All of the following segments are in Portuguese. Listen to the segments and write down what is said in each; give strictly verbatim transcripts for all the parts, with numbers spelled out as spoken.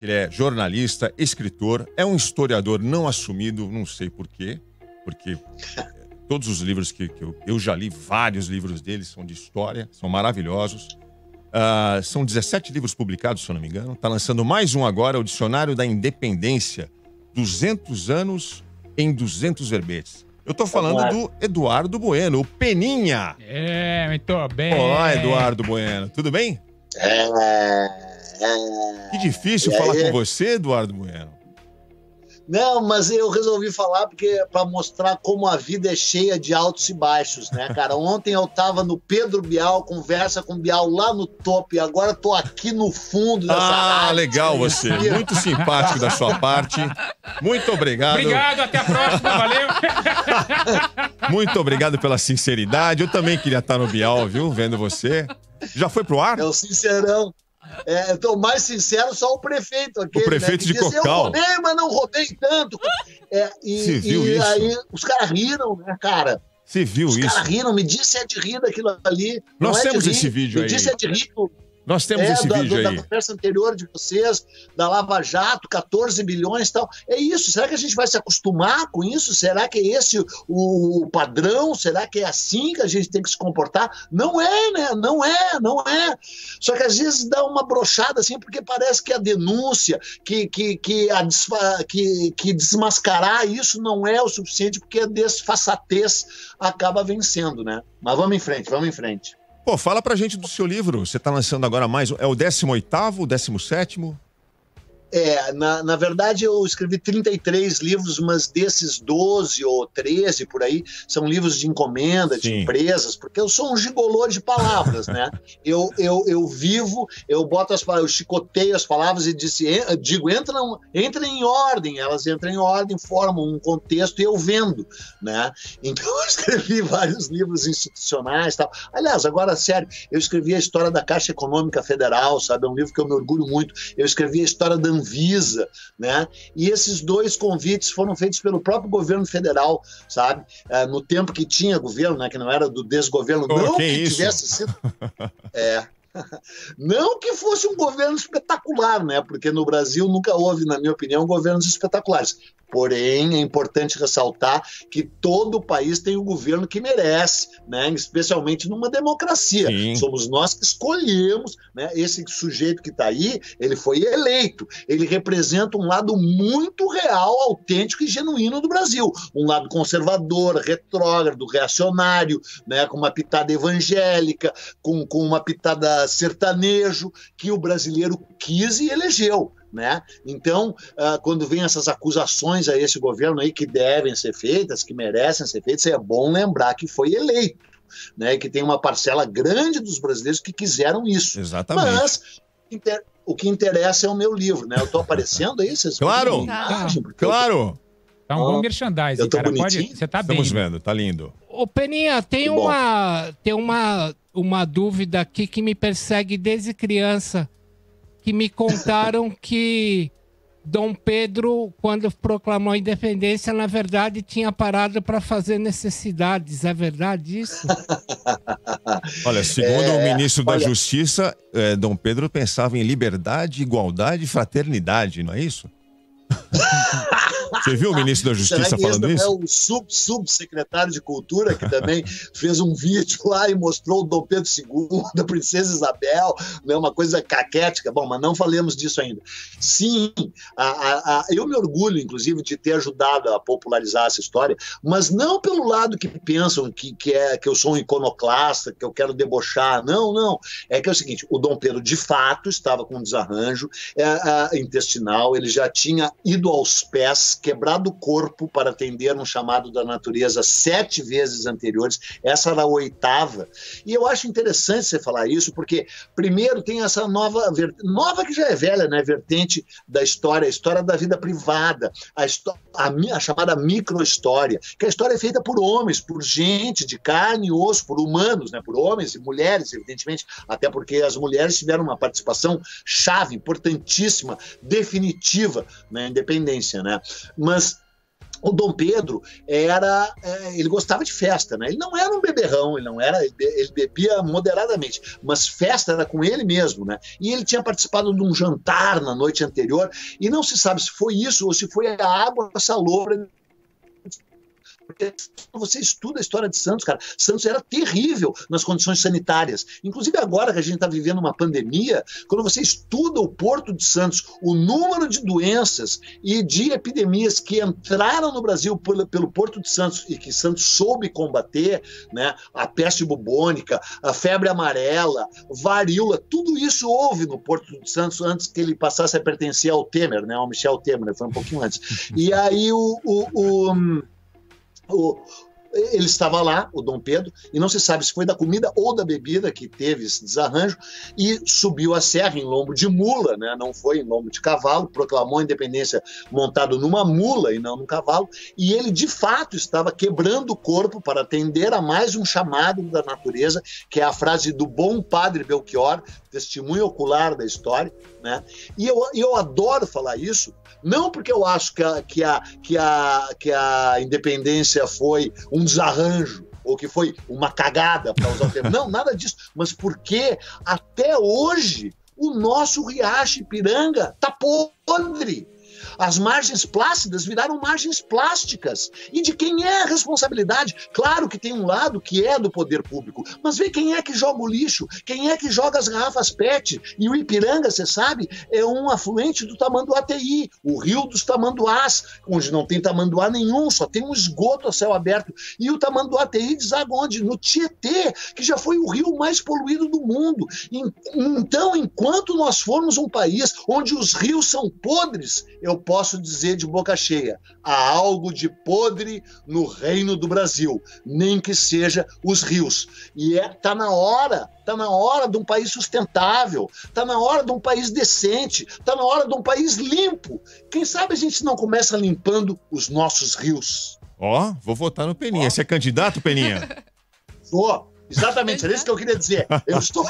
Ele é jornalista, escritor, é um historiador não assumido, não sei por quê, porque todos os livros que, que eu, eu já li, vários livros dele são de história, são maravilhosos. Uh, são dezessete livros publicados, se eu não me engano. Está lançando mais um agora, o Dicionário da Independência, duzentos anos em duzentos verbetes. Eu tô falando do Eduardo Bueno, o Peninha. É, muito bem. Olá, Eduardo Bueno. Tudo bem? É, é... Que difícil e falar aí? com você, Eduardo Bueno. Não, mas eu resolvi falar porque para mostrar como a vida é cheia de altos e baixos, né, cara? Ontem eu tava no Pedro Bial, conversa com o Bial lá no topo, e agora tô aqui no fundo dessa Ah, rádio. legal você. Muito simpático da sua parte. Muito obrigado. Obrigado, até a próxima, valeu. Muito obrigado pela sinceridade. Eu também queria estar no Bial, viu? Vendo você. Já foi pro ar? É o sincerão. É, eu tô mais sincero, só o prefeito aqui. O prefeito né, de diz, Cocal. Eu roubei, mas não roubei tanto. É, e Você viu e isso? aí os caras riram, né, cara? Você viu Os isso? caras riram, me disse se é de rir daquilo ali. Nós não é de temos rir. esse vídeo Me aí. disse se é de rir. Nós temos é, esse da, vídeo do, aí. da conversa anterior de vocês, da Lava Jato, quatorze bilhões e tal. É isso. Será que a gente vai se acostumar com isso? Será que é esse o, o padrão? Será que é assim que a gente tem que se comportar? Não é, né? Não é, não é. Só que às vezes dá uma brochada assim, porque parece que a denúncia, que, que, que, a desfa, que, que desmascarar isso não é o suficiente, porque a desfaçatez acaba vencendo, né? Mas vamos em frente, vamos em frente. Pô, fala pra gente do seu livro. Você tá lançando agora mais um. É o décimo oitavo, o décimo sétimo? É, na, na verdade eu escrevi trinta e três livros, mas desses doze ou treze por aí são livros de encomenda, de Sim. empresas, porque eu sou um gigolô de palavras, né? Eu, eu, eu vivo, eu boto as palavras, eu chicoteio as palavras e disse, en- digo, entram, entrem em ordem, elas entram em ordem, formam um contexto e eu vendo, né? Então eu escrevi vários livros institucionais e tal. Aliás, agora, sério, eu escrevi a história da Caixa Econômica Federal, sabe? É um livro que eu me orgulho muito. Eu escrevi a história da Anvisa, né? E esses dois convites foram feitos pelo próprio governo federal, sabe? É, no tempo que tinha governo, né? Que não era do desgoverno, Oh, não que que isso? tivesse sido... É... Não que fosse um governo espetacular, né? Porque no Brasil nunca houve, na minha opinião, governos espetaculares. Porém, é importante ressaltar que todo o país tem o governo que merece, né? Especialmente numa democracia. Sim. Somos nós que escolhemos, né? Esse sujeito que está aí, ele foi eleito. Ele representa um lado muito real, autêntico e genuíno do Brasil. Um lado conservador, retrógrado, reacionário, né? Com uma pitada evangélica, com, com uma pitada sertanejo, que o brasileiro quis e elegeu. Né? Então, uh, quando vem essas acusações a esse governo aí que devem ser feitas, que merecem ser feitas, é bom lembrar que foi eleito, né? E que tem uma parcela grande dos brasileiros que quiseram isso. Exatamente. Mas inter... o que interessa é o meu livro, né? Eu estou aparecendo aí? Vocês Claro, viram a imagem? Porque eu tô- claro. Tá um bom merchandising, Eu tô cara. Pode... bonitinho? Você tá bem. Estamos vendo, tá lindo. Ô, Peninha, tem Que bom. uma, tem uma, uma dúvida aqui que me persegue desde criança, que me contaram que Dom Pedro, quando proclamou a independência, na verdade tinha parado para fazer necessidades. É verdade isso? Olha, segundo É, o ministro da olha- Justiça, eh, Dom Pedro pensava em liberdade, igualdade e fraternidade, não é isso? Você viu o ministro da Será Justiça que falando esse isso? não é o sub, subsecretário de Cultura, que também fez um vídeo lá e mostrou o Dom Pedro segundo, a Princesa Isabel, né, uma coisa caquética. Bom, mas não falemos disso ainda. Sim, a, a, a, eu me orgulho, inclusive, de ter ajudado a popularizar essa história, mas não pelo lado que pensam que, que, é, que eu sou um iconoclasta, que eu quero debochar. Não, não. É que é o seguinte, o Dom Pedro, de fato, estava com um desarranjo é, a, intestinal, ele já tinha ido aos pés, quebrado o corpo para atender um chamado da natureza sete vezes anteriores. Essa era a oitava. E eu acho interessante você falar isso, porque primeiro tem essa nova, nova que já é velha, né, vertente da história, a história da vida privada, a, a, a chamada micro-história, que a história é feita por homens, por gente de carne e osso, por humanos, né, por homens e mulheres, evidentemente, até porque as mulheres tiveram uma participação chave, importantíssima, definitiva na independência, né? Mas o Dom Pedro era, é, ele gostava de festa, né? Ele não era um beberrão, ele não era, ele, be, ele bebia moderadamente, mas festa era com ele mesmo, né? E ele tinha participado de um jantar na noite anterior, e não se sabe se foi isso ou se foi a água salobra. Porque você estuda a história de Santos, cara, Santos era terrível nas condições sanitárias. Inclusive agora que a gente está vivendo uma pandemia, quando você estuda o Porto de Santos, o número de doenças e de epidemias que entraram no Brasil pelo, pelo Porto de Santos e que Santos soube combater, né, a peste bubônica, a febre amarela, varíola, tudo isso houve no Porto de Santos antes que ele passasse a pertencer ao Temer, né, ao Michel Temer, foi um pouquinho antes. E aí o... o, o O, ele estava lá, o Dom Pedro, e não se sabe se foi da comida ou da bebida que teve esse desarranjo, e subiu a serra em lombo de mula, né? Não foi em lombo de cavalo, proclamou a independência montado numa mula e não num cavalo, e ele de fato estava quebrando o corpo para atender a mais um chamado da natureza, que é a frase do bom padre Belchior, testemunho ocular da história, né? E eu, eu adoro falar isso, não porque eu acho que a, que a, que a, que a independência foi um desarranjo, ou que foi uma cagada, para usar o termo. Não, nada disso. Mas porque até hoje o nosso Riacho Ipiranga está podre. As margens plácidas viraram margens plásticas. E de quem é a responsabilidade? Claro que tem um lado que é do poder público, mas vê quem é que joga o lixo, quem é que joga as garrafas P E T. E o Ipiranga, você sabe, é um afluente do Tamanduateí, o rio dos Tamanduás, onde não tem tamanduá nenhum, só tem um esgoto a céu aberto. E o Tamanduateí deságua onde? No Tietê, que já foi o rio mais poluído do mundo. Então, enquanto nós formos um país onde os rios são podres, eu posso dizer de boca cheia, há algo de podre no reino do Brasil, nem que seja os rios. E é, tá na hora, tá na hora de um país sustentável, tá na hora de um país decente, tá na hora de um país limpo. Quem sabe a gente não começa limpando os nossos rios? Ó, oh, vou votar no Peninha. Oh. Você é candidato, Peninha? Sou, exatamente, era isso que eu queria dizer. Eu estou...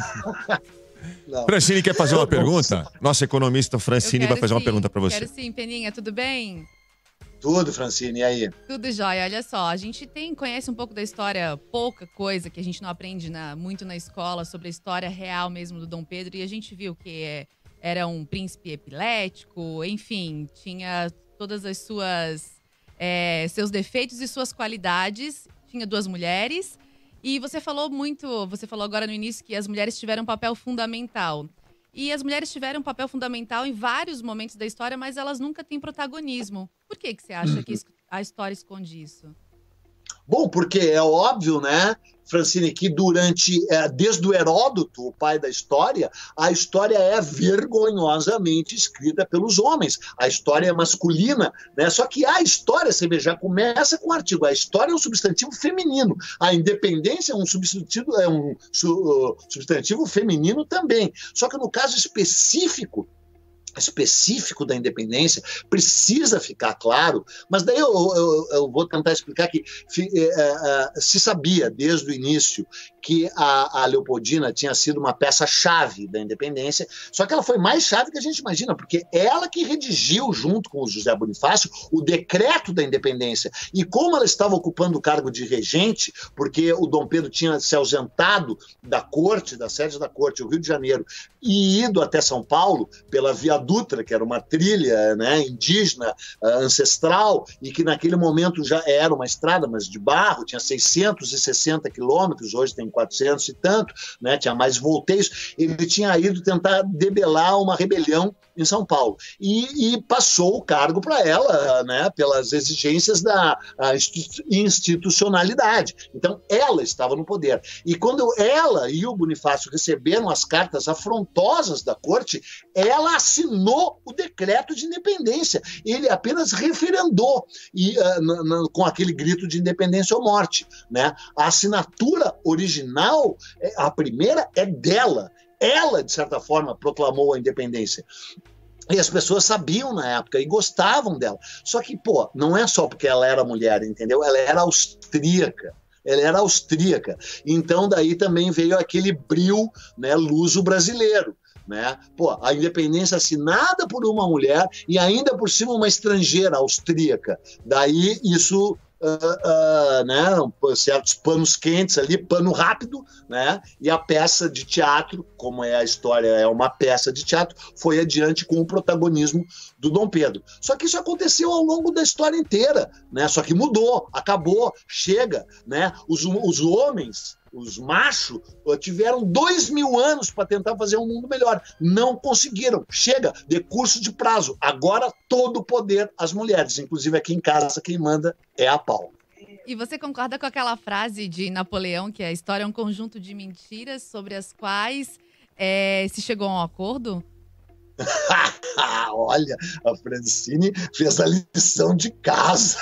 Não. Francine quer fazer uma pergunta? Nossa economista Francine vai fazer sim, uma pergunta para você. Quero sim, Peninha, tudo bem? Tudo, Francine, e aí? Tudo jóia. Olha só, a gente tem, conhece um pouco da história, pouca coisa que a gente não aprende na, muito na escola sobre a história real mesmo do Dom Pedro, e a gente viu que é, era um príncipe epilético, enfim, tinha todas as suas é, seus defeitos e suas qualidades, tinha duas mulheres. E você falou muito, você falou agora no início que as mulheres tiveram um papel fundamental. E as mulheres tiveram um papel fundamental em vários momentos da história, mas elas nunca têm protagonismo. Por que que você acha que a história esconde isso? Bom, porque é óbvio, né, Francine, que durante, é, desde o Heródoto, o pai da história, a história é vergonhosamente escrita pelos homens. A história é masculina, né? Só que a história, você vê, já começa com o artigo. A história é um substantivo feminino. A independência é um substantivo, é um su, uh, substantivo feminino também. Só que no caso específico, específico da independência, precisa ficar claro, mas daí eu, eu, eu vou tentar explicar que uh, uh, se sabia desde o início que a, a Leopoldina tinha sido uma peça-chave da independência, só que ela foi mais chave que a gente imagina, porque ela que redigiu, junto com o José Bonifácio, o decreto da independência. E como ela estava ocupando o cargo de regente, porque o Dom Pedro tinha se ausentado da corte, da sede da corte, o Rio de Janeiro, e ido até São Paulo pela Via Dutra, que era uma trilha, né, indígena, uh, ancestral, e que naquele momento já era uma estrada, mas de barro, tinha seiscentos e sessenta quilômetros, hoje tem quatrocentos e tanto, né, tinha mais volteios. Ele tinha ido tentar debelar uma rebelião em São Paulo. E, e passou o cargo para ela, né, pelas exigências da institucionalidade. Então, ela estava no poder. E quando ela e o Bonifácio receberam as cartas afrontosas da corte, ela assinou o decreto de independência. Ele apenas referendou e, uh, na, na, com aquele grito de independência ou morte, né? A assinatura original, a primeira, é dela. Ela, de certa forma, proclamou a independência. E as pessoas sabiam na época e gostavam dela. Só que, pô, não é só porque ela era mulher, entendeu? Ela era austríaca. Ela era austríaca. Então, daí também veio aquele brio, né, luso-brasileiro. né? Pô, a independência assinada por uma mulher e ainda por cima uma estrangeira austríaca. Daí isso... Uh, uh, né, certos panos quentes ali, pano rápido, né, e a peça de teatro, como é a história, é uma peça de teatro, foi adiante com o protagonismo do Dom Pedro. Só que isso aconteceu ao longo da história inteira, né, só que mudou, acabou, chega, né, os, os homens, os machos, tiveram dois mil anos para tentar fazer um mundo melhor. Não conseguiram. Chega, decurso de prazo. Agora todo o poder às mulheres. Inclusive aqui em casa quem manda é a Paula. E você concorda com aquela frase de Napoleão, que a história é um conjunto de mentiras sobre as quais é, se chegou a um acordo? Olha, a Francine fez a lição de casa.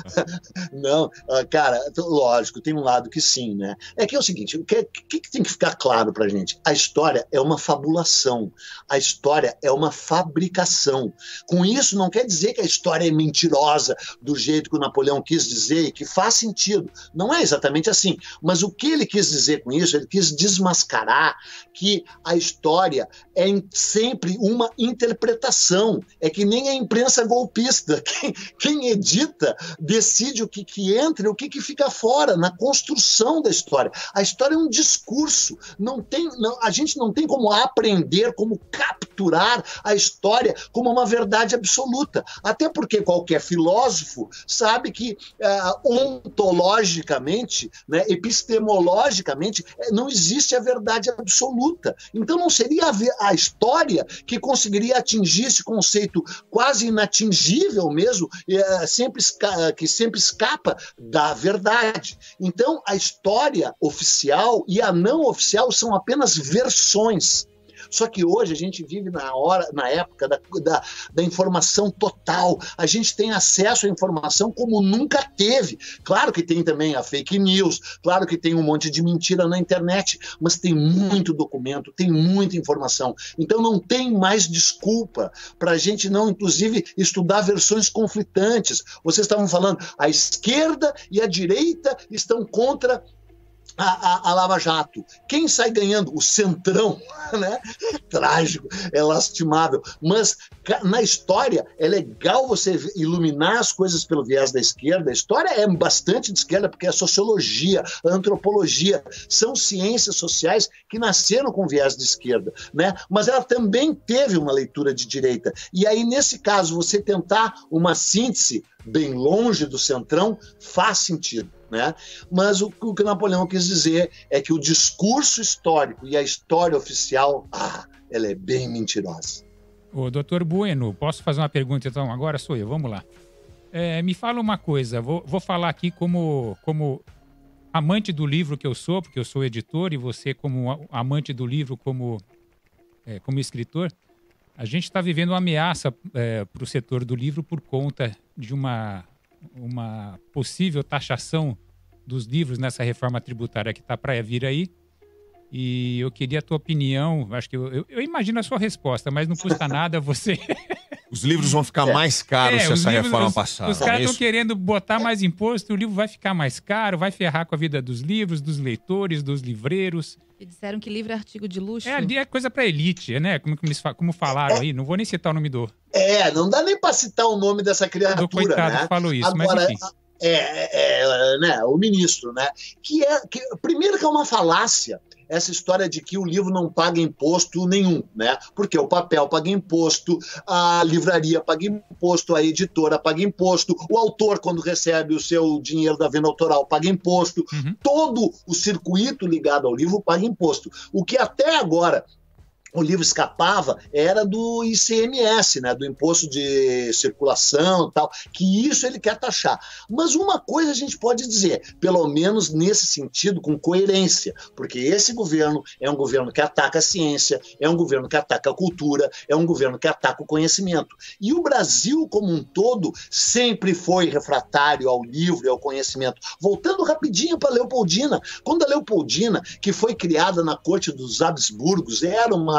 Não, cara, lógico, tem um lado que sim, né? É que é o seguinte, o que, que, que tem que ficar claro pra gente? A história é uma fabulação, a história é uma fabricação. Com isso, não quer dizer que a história é mentirosa do jeito que o Napoleão quis dizer e que faz sentido. Não é exatamente assim. Mas o que ele quis dizer com isso? Ele quis desmascarar que a história é sempre uma interpretação. É que nem a imprensa golpista. Quem, quem edita decide o que, que entra e o que, que fica fora na construção da história. A história é um discurso. Não tem, não, a gente não tem como aprender, como capturar a história como uma verdade absoluta. Até porque qualquer filósofo sabe que uh, ontologicamente, né, epistemologicamente, não existe a verdade absoluta. Então não seria a, a história que conseguiria atingir esse conceito quase inatingível mesmo, é, sempre, que sempre escapa da verdade. Então, a história oficial e a não oficial são apenas versões. Só que hoje a gente vive na, hora, na época da, da, da informação total. A gente tem acesso à informação como nunca teve. Claro que tem também a fake news, claro que tem um monte de mentira na internet, mas tem muito documento, tem muita informação. Então não tem mais desculpa para a gente não, inclusive, estudar versões conflitantes. Vocês estavam falando, a esquerda e a direita estão contra A, a, a Lava Jato. Quem sai ganhando? O Centrão, né? É trágico, é lastimável. Mas na história é legal você iluminar as coisas pelo viés da esquerda. A história é bastante de esquerda porque é sociologia, antropologia, são ciências sociais que nasceram com viés de esquerda, né? Mas ela também teve uma leitura de direita. E aí, nesse caso, você tentar uma síntese bem longe do Centrão faz sentido. Né? Mas o, o que Napoleão quis dizer é que o discurso histórico e a história oficial, ah, ela é bem mentirosa. Ô, doutor Bueno, posso fazer uma pergunta então? Agora sou eu, vamos lá. É, me fala uma coisa, vou, vou falar aqui como, como amante do livro que eu sou, porque eu sou editor, e você como amante do livro, como, é, como escritor. A gente está vivendo uma ameaça é, para o setor do livro por conta de uma... uma possível taxação dos livros nessa reforma tributária que está para vir aí. E eu queria a tua opinião, acho que eu, eu, eu imagino a sua resposta, mas não custa nada você... Os livros vão ficar mais caros é, se essa livros, reforma os, passar. Os caras estão querendo botar mais imposto, o livro vai ficar mais caro, vai ferrar com a vida dos livros, dos leitores, dos livreiros. E disseram que livro é artigo de luxo. É, ali é coisa pra elite, né? Como, como falaram aí, não vou nem citar o nome do... É, não dá nem pra citar o nome dessa criatura, do coitado né? que falou isso, Agora, mas enfim. É, é, né, o ministro, né? Que é, que, primeiro que é uma falácia essa história de que o livro não paga imposto nenhum, né? Porque o papel paga imposto, a livraria paga imposto, a editora paga imposto, o autor, quando recebe o seu dinheiro da venda autoral, paga imposto, uhum. Todo o circuito ligado ao livro paga imposto. O que até agora o livro escapava era do I C M S, né, do Imposto de Circulação e tal, que isso ele quer taxar. Mas uma coisa a gente pode dizer, pelo menos nesse sentido, com coerência, porque esse governo é um governo que ataca a ciência, é um governo que ataca a cultura, é um governo que ataca o conhecimento. E o Brasil, como um todo, sempre foi refratário ao livro e ao conhecimento. Voltando rapidinho para Leopoldina, quando a Leopoldina, que foi criada na corte dos Habsburgos, era uma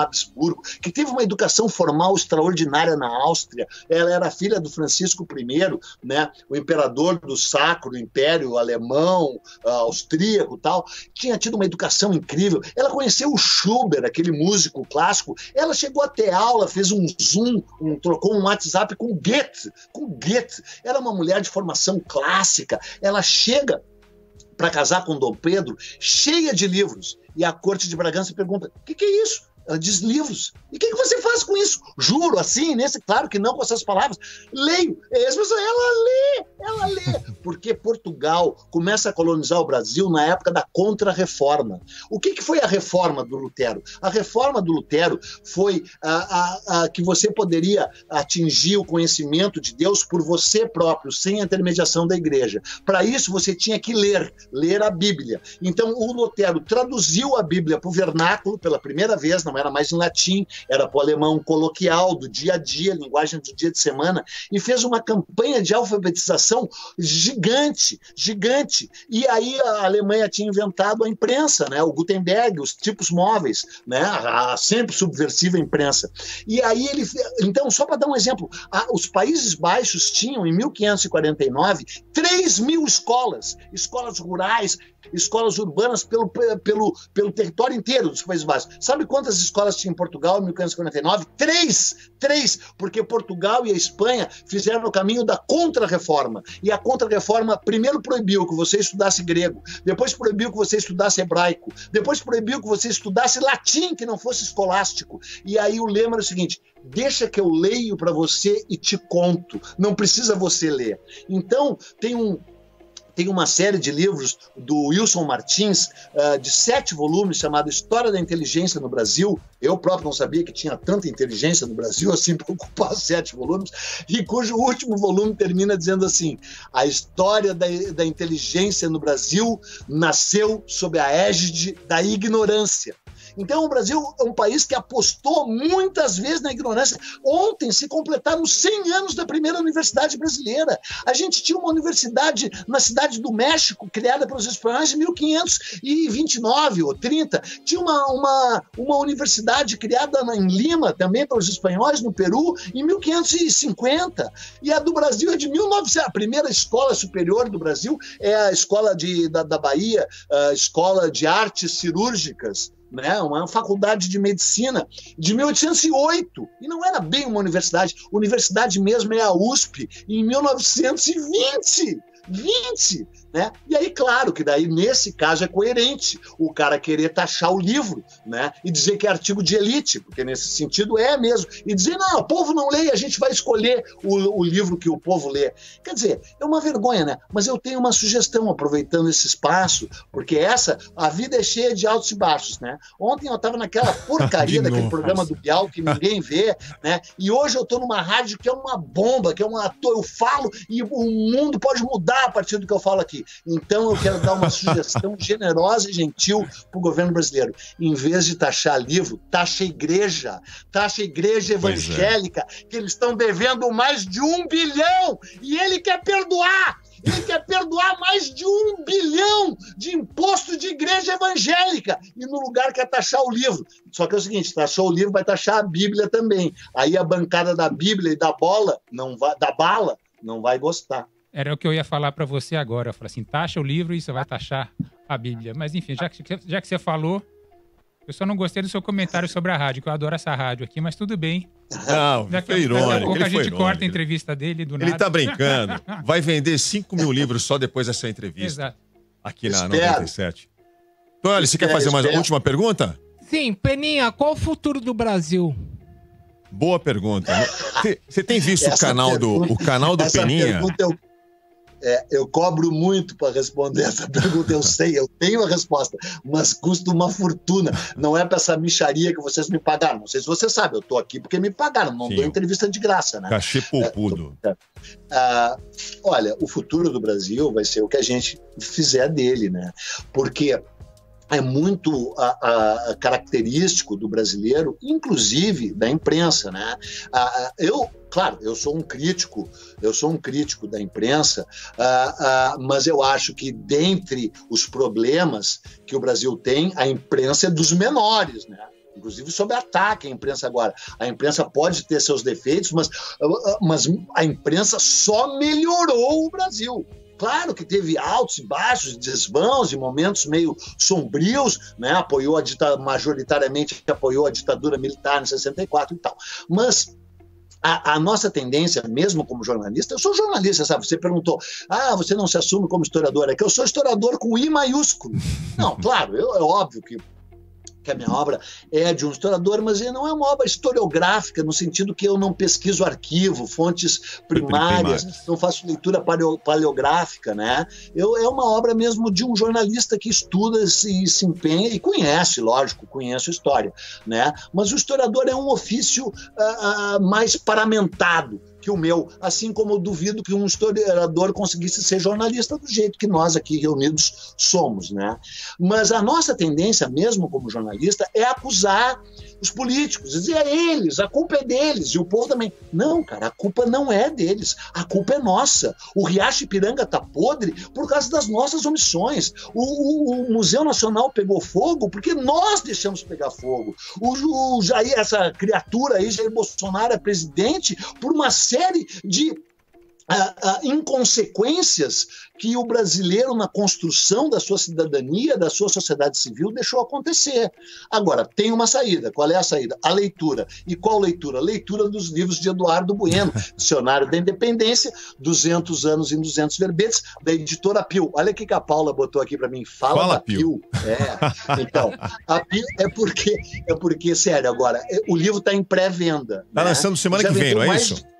Habsburgo, que teve uma educação formal extraordinária na Áustria. Ela era filha do Francisco I, né, o imperador do Sacro Império Alemão, austríaco e tal. Tinha tido uma educação incrível. Ela conheceu o Schubert, aquele músico clássico. Ela chegou a ter aula, fez um Zoom, um, trocou um WhatsApp com Goethe, com Goethe. Era uma mulher de formação clássica. Ela chega para casar com Dom Pedro, cheia de livros. E a corte de Bragança pergunta: o que, que é isso? Ela diz: livros. E o que, que você faz com isso? Juro, assim, nesse, claro que não com essas palavras. Leio. Ela lê, ela lê. Porque Portugal começa a colonizar o Brasil na época da Contra-Reforma. O que, que foi a reforma do Lutero? A reforma do Lutero foi a, a, a, que você poderia atingir o conhecimento de Deus por você próprio, sem a intermediação da igreja. Para isso, você tinha que ler, ler a Bíblia. Então, o Lutero traduziu a Bíblia para o vernáculo pela primeira vez, não era mais em latim, era para o alemão coloquial, do dia a dia, linguagem do dia de semana, e fez uma campanha de alfabetização gigante, gigante. E aí a Alemanha tinha inventado a imprensa, né? O Gutenberg, os tipos móveis, né? A sempre subversiva imprensa. E aí ele, então, só para dar um exemplo, a, os Países Baixos tinham, em mil quinhentos e quarenta e nove, três mil escolas, escolas rurais, escolas urbanas pelo, pelo, pelo território inteiro dos Países Baixos. Sabe quantas escolas tinha em Portugal em mil quinhentos e quarenta e nove? Três! Três! Porque Portugal e a Espanha fizeram o caminho da Contra-Reforma. E a Contra-Reforma primeiro proibiu que você estudasse grego, depois proibiu que você estudasse hebraico, depois proibiu que você estudasse latim, que não fosse escolástico. E aí o lema era o seguinte: deixa que eu leio para você e te conto. Não precisa você ler. Então, tem um Tem uma série de livros do Wilson Martins, uh, de sete volumes, chamado História da Inteligência no Brasil. Eu próprio não sabia que tinha tanta inteligência no Brasil, assim, para ocupar sete volumes, e cujo último volume termina dizendo assim: a história da, da inteligência no Brasil nasceu sob a égide da ignorância. Então, o Brasil é um país que apostou muitas vezes na ignorância. Ontem se completaram cem anos da primeira universidade brasileira. A gente tinha uma universidade na cidade do México, criada pelos espanhóis em mil quinhentos e vinte e nove ou trinta. Tinha uma, uma, uma universidade criada em Lima, também pelos espanhóis, no Peru, em mil quinhentos e cinquenta. E a do Brasil é de mil e novecentos. A primeira escola superior do Brasil é a escola de, da, da Bahia, a Escola de Artes Cirúrgicas, né, uma faculdade de medicina de mil oitocentos e oito, e não era bem uma universidade. Universidade mesmo é a U S P, em mil novecentos e vinte. vinte, né? E aí, claro, que daí, nesse caso, é coerente o cara querer taxar o livro, né? E dizer que é artigo de elite, porque nesse sentido é mesmo. E dizer: não, o povo não lê, a gente vai escolher o, o livro que o povo lê. Quer dizer, é uma vergonha, né? Mas eu tenho uma sugestão, aproveitando esse espaço, porque essa, a vida é cheia de altos e baixos, né? Ontem eu estava naquela porcaria daquele programa do Bial que ninguém vê, né? E hoje eu estou numa rádio que é uma bomba, que é uma... Eu falo e o mundo pode mudar a partir do que eu falo aqui. Então eu quero dar uma sugestão generosa e gentil para o governo brasileiro. Em vez de taxar livro, taxa a igreja. Taxa a igreja evangélica, é. que eles estão devendo mais de um bilhão e ele quer perdoar. Ele quer perdoar mais de um bilhão de imposto de igreja evangélica e no lugar quer taxar o livro. Só que é o seguinte: taxou o livro, vai taxar a Bíblia também. Aí a bancada da Bíblia e da bola, não vai, da bala, não vai gostar. Era o que eu ia falar para você agora. Eu falei assim: taxa o livro e você vai taxar a Bíblia. Mas enfim, já que, já que você falou, eu só não gostei do seu comentário sobre a rádio, que eu adoro essa rádio aqui, mas tudo bem. Não, já que, foi irônico. Daqui a pouco a gente irônico. corta a entrevista dele do nada. Ele tá brincando. Vai vender cinco mil livros só depois dessa entrevista. Exato. Aqui na noventa e sete. Tonelli, você quer fazer uma última pergunta? Sim, Peninha, qual o futuro do Brasil? Boa pergunta. Você tem visto o canal, pergunta, do, o canal do essa Peninha? Pergunta eu, é, eu cobro muito para responder essa pergunta, eu sei, eu tenho a resposta, mas custa uma fortuna. Não é para essa micharia que vocês me pagaram. Não sei se você sabe, eu tô aqui porque me pagaram, não Sim. dou entrevista de graça, né? Cachê poupudo. É, ah, olha, o futuro do Brasil vai ser o que a gente fizer dele, né? Porque é muito a, a, característico do brasileiro, inclusive da imprensa, né? Ah, eu, claro, eu sou um crítico, eu sou um crítico da imprensa, ah, ah, mas eu acho que dentre os problemas que o Brasil tem, a imprensa é dos menores, né? inclusive sob ataque a imprensa agora. A imprensa pode ter seus defeitos, mas, mas a imprensa só melhorou o Brasil. Claro que teve altos e baixos, desvãos e momentos meio sombrios, né? Apoiou a dita, majoritariamente apoiou a ditadura militar em sessenta e quatro e tal. Mas a, a nossa tendência, mesmo como jornalista, eu sou jornalista, sabe? Você perguntou, ah, você não se assume como historiador? É que eu sou historiador com I maiúsculo. Não, claro, eu, é óbvio que que a minha obra é de um historiador, mas não é uma obra historiográfica, no sentido que eu não pesquiso arquivo, fontes primárias, primárias. Não faço leitura paleo, paleográfica, né? Eu, é uma obra mesmo de um jornalista que estuda se, se empenha e conhece, lógico, conhece a história, né? Mas o historiador é um ofício uh, uh, mais paramentado que o meu, assim como eu duvido que um historiador conseguisse ser jornalista do jeito que nós aqui reunidos somos, né? Mas a nossa tendência, mesmo como jornalista, é acusar os políticos, dizer a eles, a culpa é deles, e o povo também. Não, cara, a culpa não é deles, a culpa é nossa. O Riacho Ipiranga está podre por causa das nossas omissões. O, o, o Museu Nacional pegou fogo porque nós deixamos pegar fogo. O, o Jair, essa criatura aí, Jair Bolsonaro, é presidente por uma série de uh, uh, inconsequências que o brasileiro, na construção da sua cidadania, da sua sociedade civil, deixou acontecer. Agora, tem uma saída. Qual é a saída? A leitura. E qual leitura? A leitura dos livros de Eduardo Bueno, Dicionário da Independência, duzentos anos em duzentos verbetes, da editora Pio. Olha o que a Paula botou aqui para mim. Fala, Fala da Pio. Pio. É. Então, a Pio é porque, é porque, sério, agora, o livro está em pré-venda. Está né? lançando semana Já que vem, não é isso? De...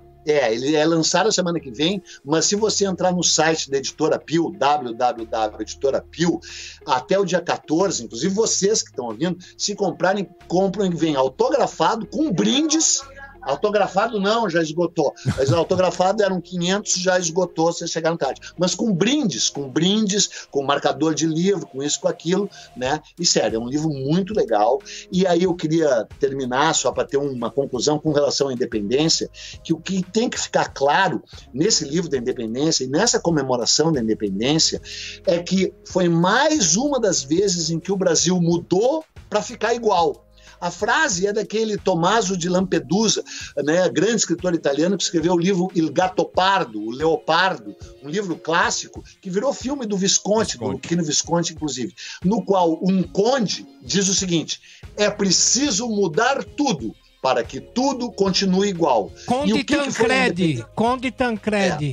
É, ele é lançado semana que vem, mas se você entrar no site da Editora Pio, w w w ponto editora pio, até o dia quatorze, inclusive vocês que estão ouvindo, se comprarem, compram e vem autografado com brindes. Autografado não, já esgotou. Mas autografado eram quinhentos, já esgotou, vocês chegaram tarde. Mas com brindes, com brindes, com marcador de livro, com isso, com aquilo, né? E sério, é um livro muito legal. E aí eu queria terminar, só para ter uma conclusão com relação à independência, que o que tem que ficar claro nesse livro da independência e nessa comemoração da independência é que foi mais uma das vezes em que o Brasil mudou para ficar igual. A frase é daquele Tommaso de Lampedusa, né, grande escritor italiano que escreveu o livro Il Gattopardo, o Leopardo, um livro clássico que virou filme do Visconti, Visconti. do Luchino Visconti, inclusive, no qual um conde diz o seguinte: é preciso mudar tudo para que tudo continue igual. Conde e o que Tancredi, que Conde Tancredi.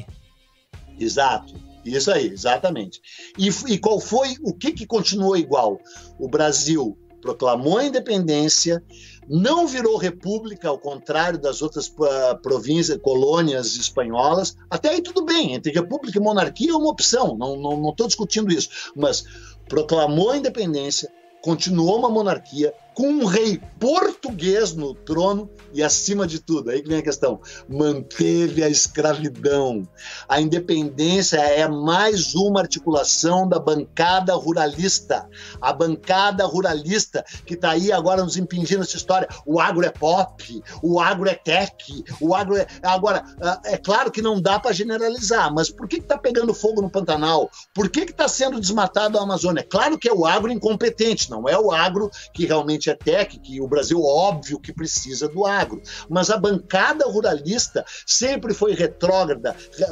É. Exato. Isso aí, exatamente. E, e qual foi, o que, que continuou igual? O Brasil proclamou a independência, não virou república, ao contrário das outras uh, províncias, colônias espanholas. Até aí tudo bem, entre república e monarquia é uma opção, não estou discutindo isso, mas proclamou a independência, continuou uma monarquia, com um rei português no trono e, acima de tudo, aí que vem a questão, manteve a escravidão. A independência é mais uma articulação da bancada ruralista. A bancada ruralista que está aí agora nos impingindo essa história. O agro é pop, o agro é tech, o agro é... Agora, é claro que não dá para generalizar, mas por que está pegando fogo no Pantanal? Por que está sendo desmatado a Amazônia? Claro que é o agro incompetente, não é o agro que realmente é tech, que o Brasil, óbvio, que precisa do agro. Mas a bancada ruralista sempre foi retrógrada,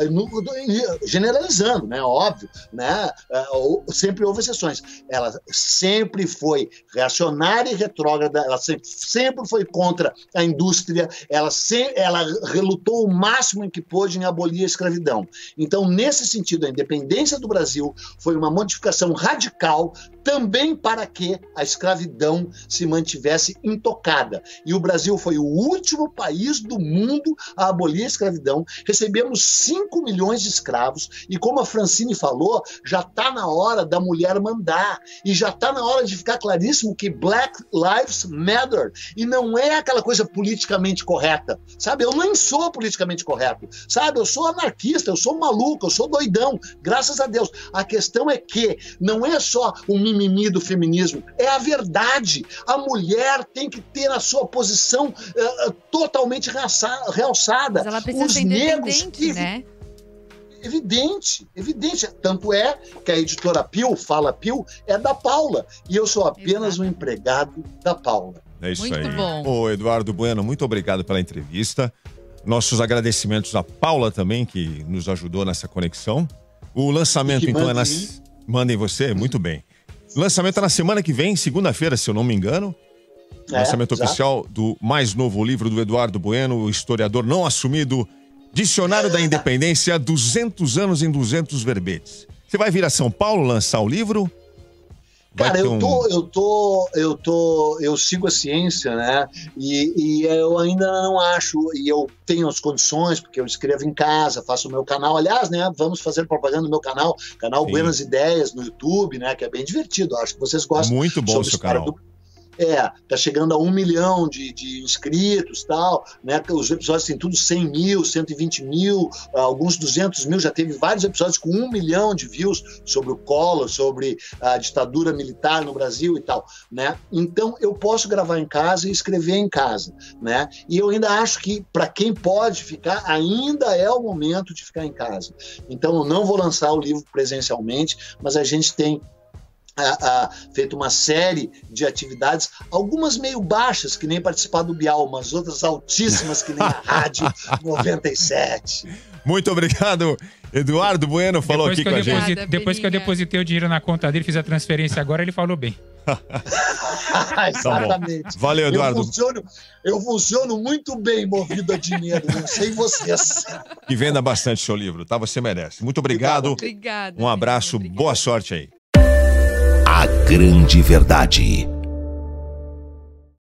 generalizando, né? Óbvio, né? Sempre houve exceções. Ela sempre foi reacionária e retrógrada, ela sempre, sempre foi contra a indústria, ela, sempre, ela relutou o máximo em que pôde em abolir a escravidão. Então, nesse sentido, a independência do Brasil foi uma modificação radical também para que a escravidão se mantivesse intocada. E o Brasil foi o último país do mundo a abolir a escravidão. Recebemos cinco milhões de escravos e, como a Francine falou, já está na hora da mulher mandar. E já está na hora de ficar claríssimo que Black Lives Matter. E não é aquela coisa politicamente correta. Sabe? Eu nem sou politicamente correto. Sabe? Eu sou anarquista, eu sou maluco, eu sou doidão. Graças a Deus. A questão é que não é só um mimimi do feminismo, é a verdade. A mulher tem que ter a sua posição uh, totalmente realçada. Mas ela precisa Os ser negros independente, que... né? evidente, evidente. Tanto é que a editora Pio, Fala Pio, é da Paula. E eu sou apenas Exato. um empregado da Paula. É isso muito aí. Bom. Ô, Eduardo Bueno, muito obrigado pela entrevista. Nossos agradecimentos à Paula também, que nos ajudou nessa conexão. O lançamento, então, é na... Mandem você? Muito bem. O lançamento é na semana que vem, segunda-feira, se eu não me engano. É, lançamento exato. oficial do mais novo livro do Eduardo Bueno, o historiador não assumido, Dicionário da Independência, duzentos anos em duzentos verbetes. Você vai vir a São Paulo lançar o livro? Vai Cara, eu um... tô, eu tô, eu tô, eu sigo a ciência, né? E, e eu ainda não acho, e eu tenho as condições, porque eu escrevo em casa, faço o meu canal. Aliás, né? Vamos fazer propaganda no meu canal, canal Sim. Buenas Ideias no YouTube, né? Que é bem divertido. Acho que vocês gostam. Muito bom o seu canal. Do... É, tá chegando a um milhão de, de inscritos e tal, né? Os episódios têm tudo cem mil, cento e vinte mil, alguns duzentos mil, já teve vários episódios com um milhão de views sobre o Collor, sobre a ditadura militar no Brasil e tal, né? Então eu posso gravar em casa e escrever em casa, né? E eu ainda acho que para quem pode ficar, ainda é o momento de ficar em casa. Então eu não vou lançar o livro presencialmente, mas a gente tem A, a, feito uma série de atividades, algumas meio baixas, que nem participar do Bial, mas outras altíssimas, que nem a Rádio noventa e sete. Muito obrigado, Eduardo Bueno, falou depois aqui com a gente. Obrigada, depois que eu depositei o dinheiro na conta dele, fiz a transferência agora, ele falou bem. Exatamente. Tá Valeu, Eduardo. Eu funciono, eu funciono muito bem movido a dinheiro, não sei vocês. Que venda bastante seu livro, tá? Você merece. Muito obrigado. Obrigada. Um abraço, obrigada. boa sorte aí. A grande verdade.